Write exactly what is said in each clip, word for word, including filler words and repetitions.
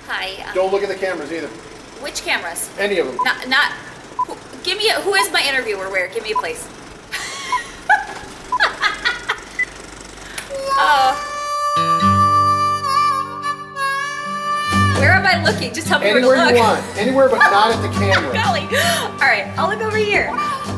Hi. Um, Don't look at the cameras either. Which cameras? Any of them. Not, not. Who, give me a, who is my interviewer? Where? Give me a place. Oh. Where am I looking? Just tell me Anywhere where to look. you want. Anywhere but not at the camera. Golly. All right, I'll look over here.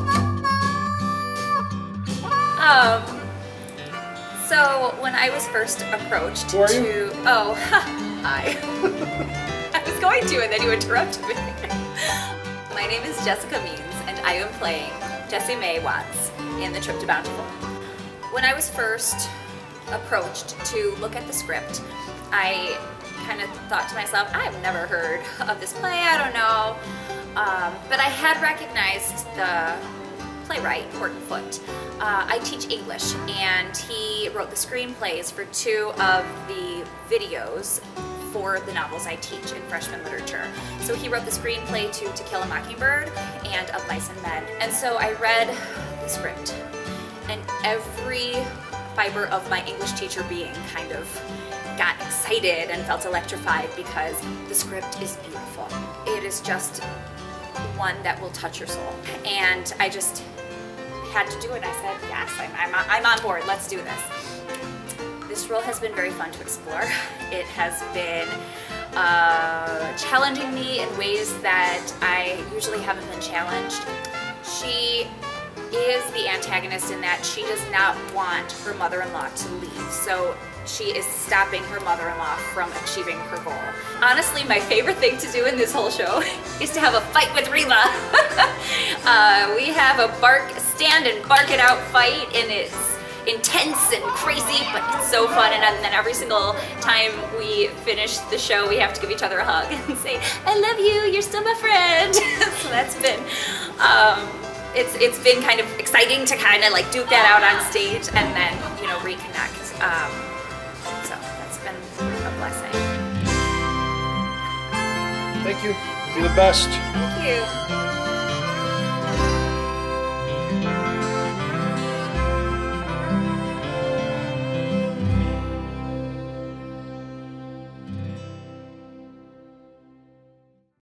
Um. So when I was first approached Who are to, you? oh, hi. I was going to, and then you interrupted me. My name is Jessica Means, and I am playing Jessie Mae Watts in the Trip To Bountiful. When I was first approached to look at the script, I kind of thought to myself, I've never heard of this play, I don't know. Um, but I had recognized the playwright, Horton Foote. Uh, I teach English, and he wrote the screenplays for two of the videos for the novels I teach in freshman literature. So he wrote the screenplay to To Kill a Mockingbird and Of Mice and Men. And so I read the script, and every fiber of my English teacher being kind of got excited and felt electrified because the script is beautiful. It is just one that will touch your soul. And I just had to do it. I said, yes, I'm, I'm, I'm on board, let's do this. This role has been very fun to explore. It has been uh, challenging me in ways that I usually haven't been challenged. She is the antagonist in that she does not want her mother-in-law to leave. So she is stopping her mother-in-law from achieving her goal. Honestly, my favorite thing to do in this whole show is to have a fight with Reba. uh, we have a bark, stand and bark it out fight, and it's intense and crazy, but it's so fun. And then every single time we finish the show, we have to give each other a hug and say, I love you, you're still my friend. So that's been, um, it's it's been kind of exciting to kind of like duke that out on stage and then, you know, reconnect. Um, so that's been a blessing. Thank you. You're the best. Thank you.